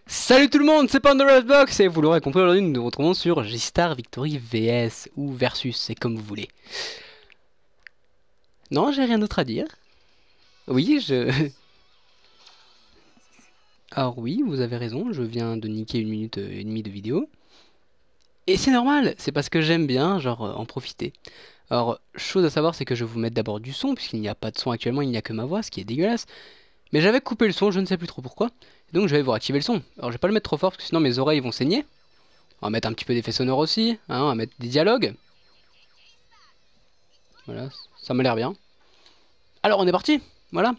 Salut tout le monde, c'est Pandora's et vous l'aurez compris aujourd'hui nous nous retrouvons sur J-Star Victory VS ou Versus, c'est comme vous voulez. Non, j'ai rien d'autre à dire. Oui, Alors oui, vous avez raison, je viens de niquer 1 minute et demie de vidéo. Et c'est normal, c'est parce que j'aime bien, genre, en profiter. Alors, chose à savoir, c'est que je vais vous mettre d'abord du son, puisqu'il n'y a pas de son actuellement, il n'y a que ma voix, ce qui est dégueulasse. Mais j'avais coupé le son, je ne sais plus trop pourquoi. Donc je vais vous activer le son. Alors je vais pas le mettre trop fort, parce que sinon mes oreilles vont saigner. On va mettre un petit peu d'effets sonores aussi, hein, on va mettre des dialogues. Voilà, ça m'a l'air bien. Alors on est parti, voilà.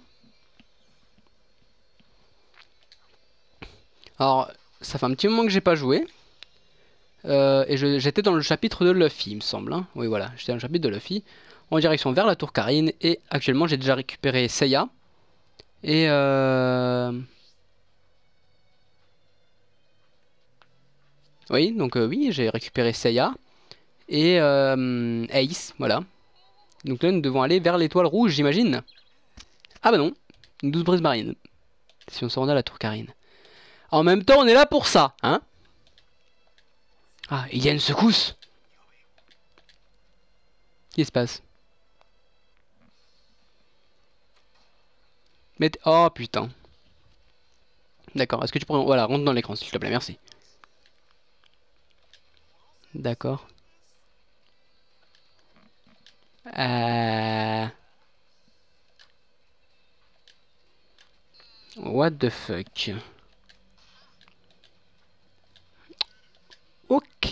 Alors, ça fait un petit moment que j'ai pas joué. Et j'étais dans le chapitre de Luffy, il me semble, hein. Oui, voilà, j'étais dans le chapitre de Luffy. En direction vers la tour Karine. Et actuellement, j'ai déjà récupéré Seiya. Et oui, donc oui, j'ai récupéré Seiya. Et Ace, voilà. Donc là, nous devons aller vers l'étoile rouge, j'imagine. Ah bah non, une 12 brise marine. Si on se rend à la tour Karine. En même temps, on est là pour ça, hein. Ah, il y a une secousse. Qu'est-ce qui se passe? Mais oh putain. D'accord, est-ce que tu pourrais... Voilà, rentre dans l'écran s'il te plaît, merci. D'accord. What the fuck. Ok.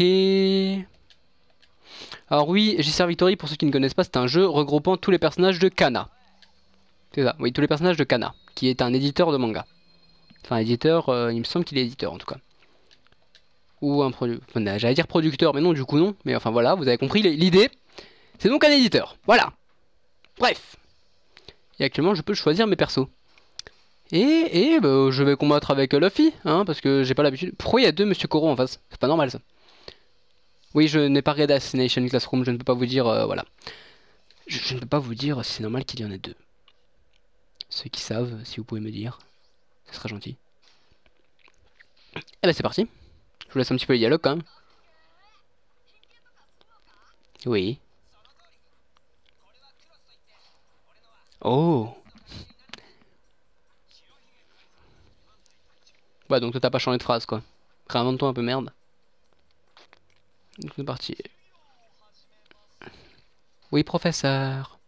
Alors oui, J-Star Victory, pour ceux qui ne connaissent pas, c'est un jeu regroupant tous les personnages de Kana. C'est ça, oui, tous les personnages de Kana, qui est un éditeur de manga. Enfin, éditeur, il me semble qu'il est éditeur en tout cas. Ou un producteur. Enfin, j'allais dire producteur, mais non, du coup non. Mais enfin voilà, vous avez compris l'idée. C'est donc un éditeur. Voilà. Bref. Et actuellement, je peux choisir mes persos. Et bah, je vais combattre avec Luffy, hein, parce que j'ai pas l'habitude. Pourquoi il y a deux Monsieur Koro en face? C'est pas normal ça. Oui, je n'ai pas regardé Assassination Classroom, je ne peux pas vous dire, voilà. Je ne peux pas vous dire si c'est normal qu'il y en ait deux. Ceux qui savent, si vous pouvez me dire, ce serait gentil. Eh ben c'est parti. Je vous laisse un petit peu les dialogues quand même. Oui. Oh. Ouais, donc toi t'as pas changé de phrase quoi. Réinvente-toi un peu merde. Donc c'est parti. Oui, professeur.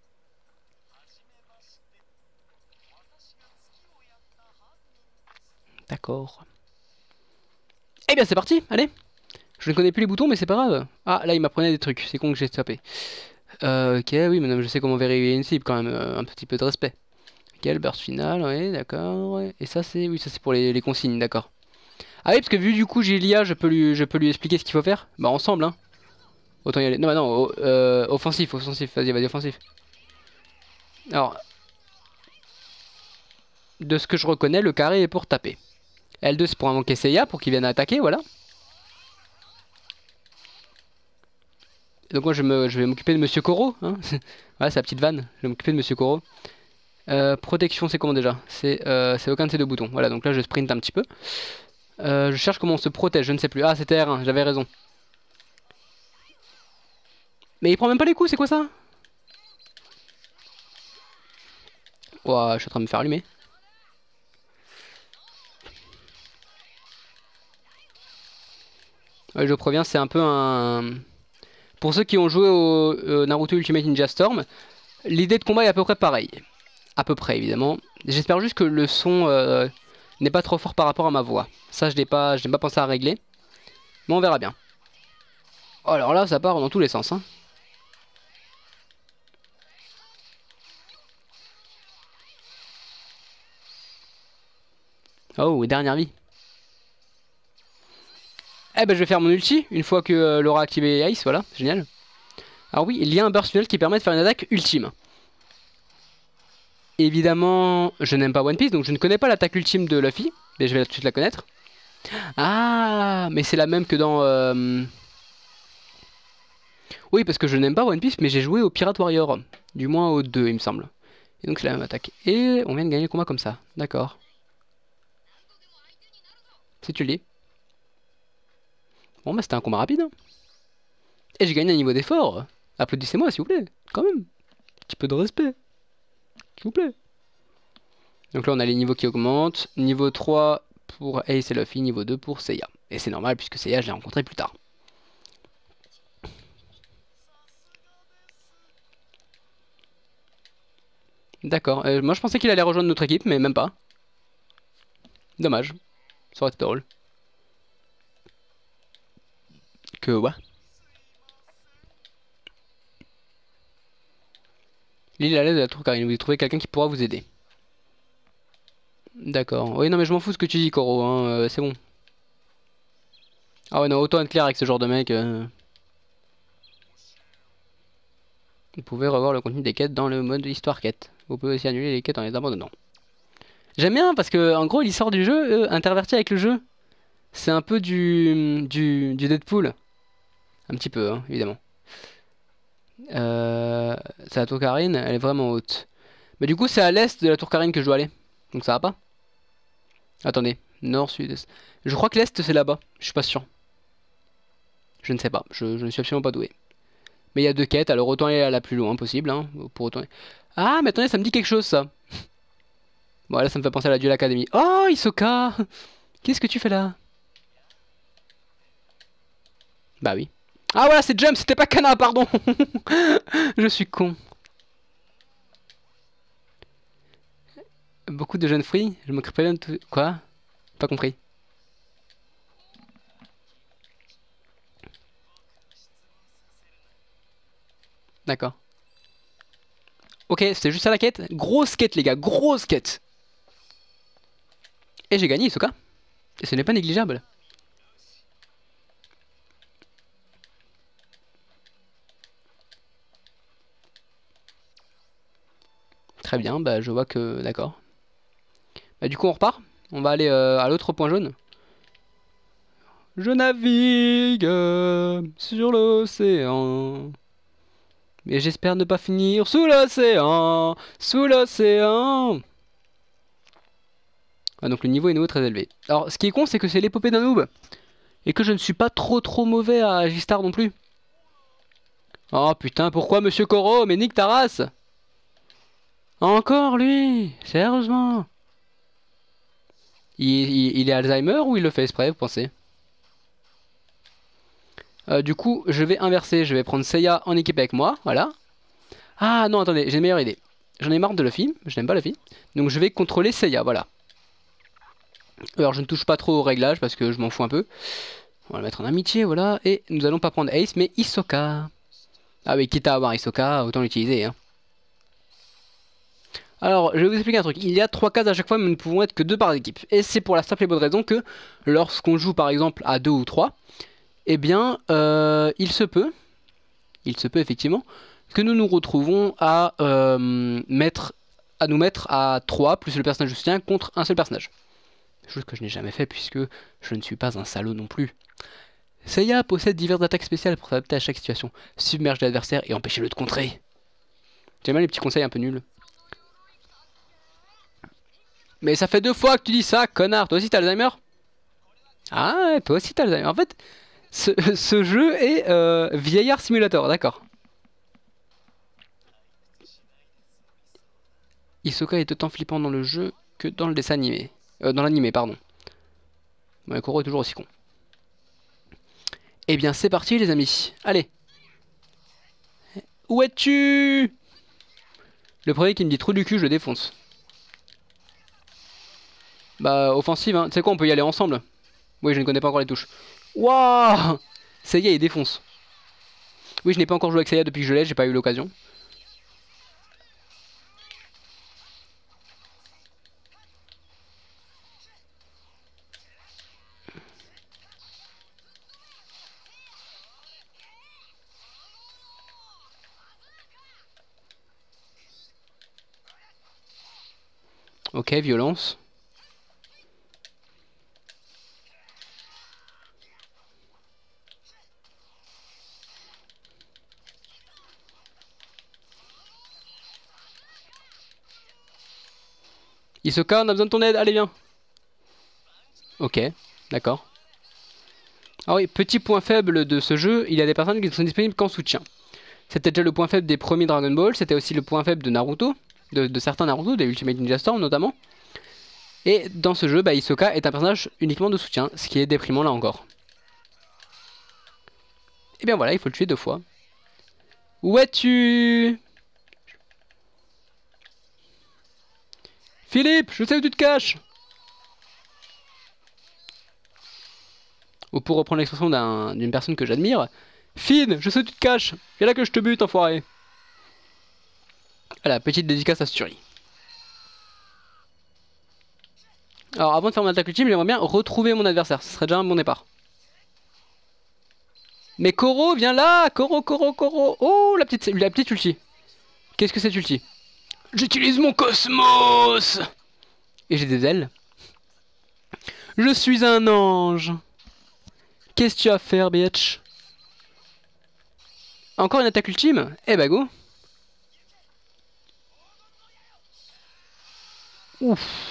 D'accord. Eh bien c'est parti, allez. Je ne connais plus les boutons mais c'est pas grave. Ah là il m'apprenait des trucs, c'est con que j'ai tapé. Ok, oui, madame, je sais comment vérifier une cible quand même, un petit peu de respect. Ok, le burst final, ouais, d'accord. Ouais. Et ça c'est, oui, ça c'est pour les consignes, d'accord. Ah oui, parce que vu du coup j'ai l'IA, je peux lui expliquer ce qu'il faut faire. Bah ensemble, hein. Autant y aller. Non, bah non, offensif, offensif, vas-y, vas-y, offensif. Alors, de ce que je reconnais, le carré est pour taper. L2 c'est pour invoquer Seiya, pour qu'il vienne attaquer, voilà. Donc moi je vais m'occuper de Monsieur Koro, hein. Voilà, c'est la petite vanne, je vais m'occuper de Monsieur Koro. Protection c'est comment déjà? C'est aucun de ces deux boutons. Voilà, donc là je sprint un petit peu. Je cherche comment on se protège, je ne sais plus. Ah, c'était R1, j'avais raison. Mais il prend même pas les coups, c'est quoi ça? Ouah, je suis en train de me faire allumer. Ouais, je préviens, c'est un peu un... Pour ceux qui ont joué au Naruto Ultimate Ninja Storm, l'idée de combat est à peu près pareille. À peu près, évidemment. J'espère juste que le son n'est pas trop fort par rapport à ma voix. Ça, je n'ai pas pensé à régler. Mais on verra bien. Oh, alors là, ça part dans tous les sens, hein. Oh, dernière vie. Eh ben, je vais faire mon ulti une fois que l'aura activé Ice, voilà, génial. Alors oui, il y a un burst final qui permet de faire une attaque ultime. Évidemment, je n'aime pas One Piece, donc je ne connais pas l'attaque ultime de Luffy. Mais je vais tout de suite la connaître. Ah, mais c'est la même que dans... Oui, parce que je n'aime pas One Piece, mais j'ai joué au Pirate Warrior. Du moins au 2, il me semble. Et donc c'est la même attaque. Et on vient de gagner le combat comme ça. D'accord. Si tu le dis. Bon bah c'était un combat rapide. Hein. Et j'ai gagné un niveau d'effort. Applaudissez-moi s'il vous plaît. Quand même. Un petit peu de respect. S'il vous plaît. Donc là on a les niveaux qui augmentent. Niveau 3 pour Ace et Luffy. Niveau 2 pour Seiya. Et c'est normal puisque Seiya je l'ai rencontré plus tard. D'accord. Moi je pensais qu'il allait rejoindre notre équipe mais même pas. Dommage. Ça aurait été drôle. Que ouais. L'île à l'aise de la tour Karine. Vous trouvez quelqu'un qui pourra vous aider. D'accord. Oui non mais je m'en fous ce que tu dis Koro. Hein. C'est bon. Ah ouais non autant être clair avec ce genre de mec. Vous pouvez revoir le contenu des quêtes dans le mode histoire quête. Vous pouvez aussi annuler les quêtes en les abandonnant. J'aime bien parce que en gros il sort du jeu interverti avec le jeu. C'est un peu du Deadpool. Un petit peu hein, évidemment. C'est la tour Karine, elle est vraiment haute. Mais du coup c'est à l'est de la tour Karine que je dois aller. Donc ça va pas. Attendez, nord, sud, est. Je crois que l'est c'est là-bas. Je suis pas sûr. Je ne sais pas. Je ne suis absolument pas doué. Mais il y a deux quêtes, alors autant aller à la plus loin possible. Hein, pour autant... Ah mais attendez ça me dit quelque chose ça. Bon là ça me fait penser à la Duel Academy. Oh Hisoka! Qu'est-ce que tu fais là? Bah oui. Ah voilà c'est Jump, c'était pas Kana, pardon. Je suis con. Beaucoup de jeunes fruits, je m'occupe pas de tout... Quoi? Pas compris. D'accord. Ok, c'était juste ça la quête. Grosse quête les gars, grosse quête. Et j'ai gagné Hisoka. Et ce n'est pas négligeable. Très bien, bah je vois que... D'accord. Bah du coup on repart. On va aller à l'autre point jaune. Je navigue sur l'océan. Mais j'espère ne pas finir sous l'océan. Sous l'océan. Ah donc le niveau est nouveau très élevé. Alors ce qui est con c'est que c'est l'épopée d'un noob. Et que je ne suis pas trop mauvais à J-Star non plus. Oh putain pourquoi monsieur Koro? Mais nique ta race. Encore lui. Sérieusement. Il est Alzheimer ou il le fait exprès vous pensez? Du coup je vais inverser. Je vais prendre Seiya en équipe avec moi. Voilà. Ah non attendez j'ai une meilleure idée. J'en ai marre de Luffy. Je n'aime pas Luffy. Donc je vais contrôler Seiya voilà. Alors je ne touche pas trop au réglage parce que je m'en fous un peu. On va le mettre en amitié, voilà. Et nous allons pas prendre Ace, mais Hisoka. Ah oui, quitte à avoir Hisoka, autant l'utiliser. Hein. Alors, je vais vous expliquer un truc. Il y a 3 cases à chaque fois, mais nous ne pouvons être que 2 par équipe. Et c'est pour la simple et bonne raison que lorsqu'on joue par exemple à 2 ou 3, eh bien, il se peut effectivement, que nous nous retrouvons à nous mettre à 3 plus le personnage de soutien contre un seul personnage. Chose que je n'ai jamais fait puisque je ne suis pas un salaud non plus. Seiya possède diverses attaques spéciales pour s'adapter à chaque situation, submerger l'adversaire et empêcher-le de contrer. J'aime bien les petits conseils un peu nuls. Mais ça fait 2 fois que tu dis ça, connard. Toi aussi t'as Alzheimer? Ah, toi aussi t'as Alzheimer. En fait, ce jeu est vieillard simulator, d'accord. Hisoka est autant flippant dans le jeu que dans le dessin animé. Dans l'animé, pardon. Ouais, Koro est toujours aussi con. Eh bien, c'est parti, les amis. Allez. Où es-tu? Le premier qui me dit trou du cul, je le défonce. Bah, offensive, hein. Tu sais quoi, on peut y aller ensemble. Oui, je ne connais pas encore les touches. Waouh! Seiya, il défonce. Oui, je n'ai pas encore joué avec Seiya depuis que je l'ai, j'ai pas eu l'occasion. Ok, violence. Hisoka, on a besoin de ton aide, allez viens. Ok. D'accord. Ah oui, petit point faible de ce jeu, il y a des personnes qui ne sont disponibles qu'en soutien. C'était déjà le point faible des premiers Dragon Ball, c'était aussi le point faible de Naruto, de certains Naruto, des Ultimate Ninja Storm notamment. Et dans ce jeu, bah, Hisoka est un personnage uniquement de soutien, ce qui est déprimant là encore. Et bien voilà, il faut le tuer 2 fois. Où es-tu? Philippe, je sais où tu te caches. Ou pour reprendre l'expression d'une personne que j'admire, Finn, je sais où tu te caches. Viens là que je te bute, enfoiré. Voilà, petite dédicace à Sturi. Alors avant de faire mon attaque ultime, j'aimerais bien retrouver mon adversaire. Ce serait déjà un bon départ. Mais Koro, viens là. Koro, Koro, Koro. Oh, la petite ulti. Qu'est-ce que c'est ulti? J'utilise mon cosmos. Et j'ai des ailes. Je suis un ange. Qu'est-ce que tu vas faire, bitch? Encore une attaque ultime? Eh bah go. Ouf.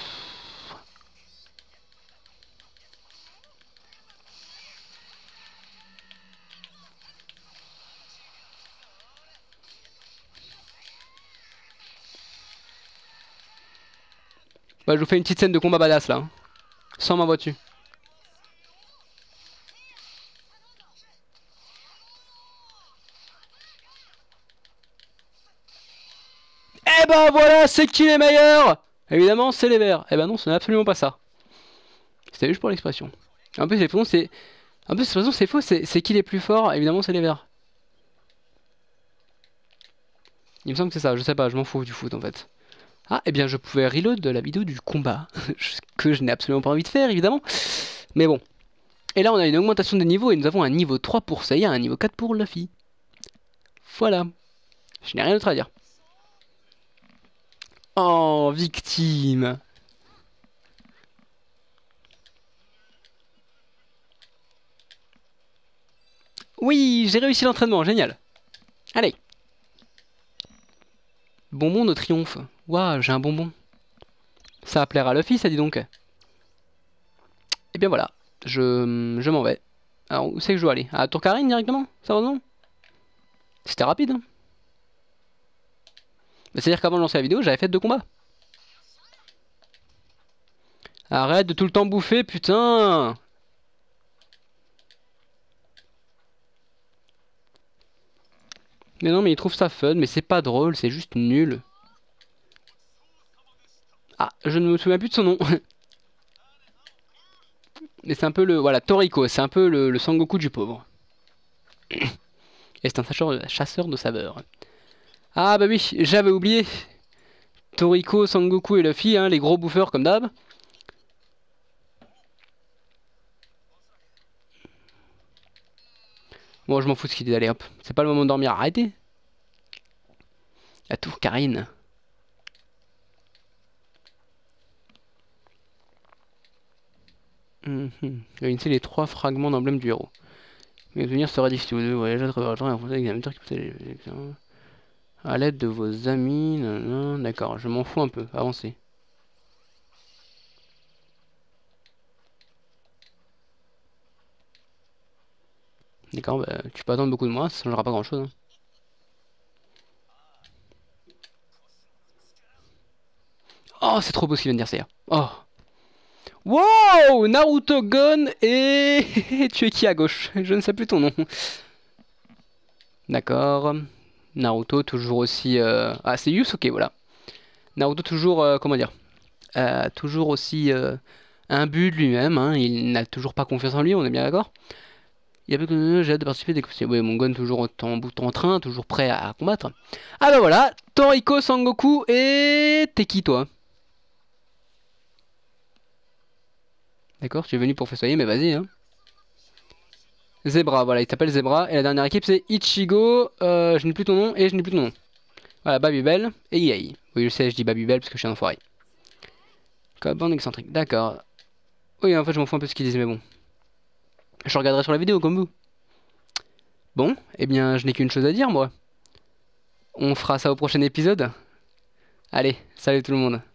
Bah, je vous fais une petite scène de combat badass là. Sans ma voiture. Eh ben voilà, c'est qui les meilleurs? Évidemment, c'est les verts. Eh ben non, ce n'est absolument pas ça. C'était juste pour l'expression. En plus, l'expression, c'est. En plus, l'expression, c'est faux. C'est qui les plus forts? Évidemment, c'est les verts. Il me semble que c'est ça. Je sais pas, je m'en fous du foot en fait. Ah, eh bien, je pouvais reload de la vidéo du combat. Que je n'ai absolument pas envie de faire, évidemment. Mais bon. Et là, on a une augmentation des niveaux et nous avons un niveau 3 pour Seiya, un niveau 4 pour Luffy. Voilà. Je n'ai rien d'autre à dire. Oh, victime. Oui, j'ai réussi l'entraînement, génial. Allez. Bonbon de triomphe. Waouh, j'ai un bonbon. Ça va plaire à Luffy, ça dit donc. Et bien voilà, je m'en vais. Alors, où c'est que je dois aller? À Tourcarine directement? Sérieusement? C'était rapide, hein. C'est-à-dire qu'avant de lancer la vidéo, j'avais fait 2 combats. Arrête de tout le temps bouffer, putain! Mais non, mais il trouve ça fun, mais c'est pas drôle, c'est juste nul. Ah, je ne me souviens plus de son nom. Mais c'est un peu le... Voilà, Toriko, c'est un peu le Sangoku du pauvre. Et c'est un chasseur de saveurs. Ah bah oui, j'avais oublié. Toriko, Sangoku et Luffy, hein, les gros bouffeurs comme d'hab. Bon, je m'en fous de ce qu'il dit, allez hop. C'est pas le moment de dormir, arrêtez. La tour Karine. Réunissez les 3 fragments d'emblème du héros. Mais devenir sera difficile. Vous devez voyager à travers le temps et affronter l'examinateur qui peut aller à l'aide de vos amis. D'accord, je m'en fous un peu. Avancez. D'accord, bah, tu peux attendre beaucoup de moi, ça changera pas grand chose. Hein. Oh, c'est trop beau ce qu'il vient de dire, c'est. Oh. Wow! Naruto Gon et... tu es qui à gauche? Je ne sais plus ton nom. D'accord. Naruto toujours aussi... Ah, c'est Yusuke, voilà. Naruto toujours... comment dire? Toujours aussi... imbu de lui-même, hein. Il n'a toujours pas confiance en lui, on est bien d'accord? Il y a plus que j'ai hâte de participer des compétitions. Oui, mon Gon toujours en train, toujours prêt à combattre. Ah bah voilà, Toriko, Sangoku et... T'es qui toi? D'accord, tu es venu pour festoyer, mais vas-y, hein. Zebra, voilà, il s'appelle Zebra. Et la dernière équipe, c'est Ichigo. Je n'ai plus ton nom et je n'ai plus ton nom. Voilà, Babybel et Yay. Oui, je sais, je dis Babybel parce que je suis un enfoiré. Comme bande excentrique, d'accord. Oui, en fait, je m'en fous un peu de ce qu'ils disent, mais bon. Je regarderai sur la vidéo comme vous. Bon, eh bien, je n'ai qu'une chose à dire, moi. On fera ça au prochain épisode. Allez, salut tout le monde.